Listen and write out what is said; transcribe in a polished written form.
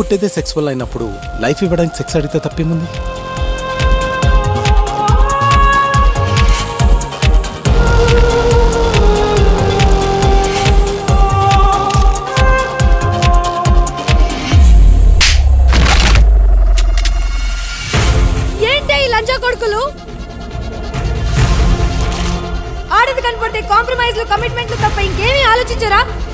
పుట్టేదే sex వల్ల అయినప్పుడు life ఇవ్వడానికి సెక్స్ అడిగితే తప్పేముంది? ఏంటి ఈ లంచా కొడుకులు? ఆడది కనపడితే కాంప్రమైజ్లు కమిట్మెంట్లు తప్ప ఇంకేమీ ఆలోచించరా?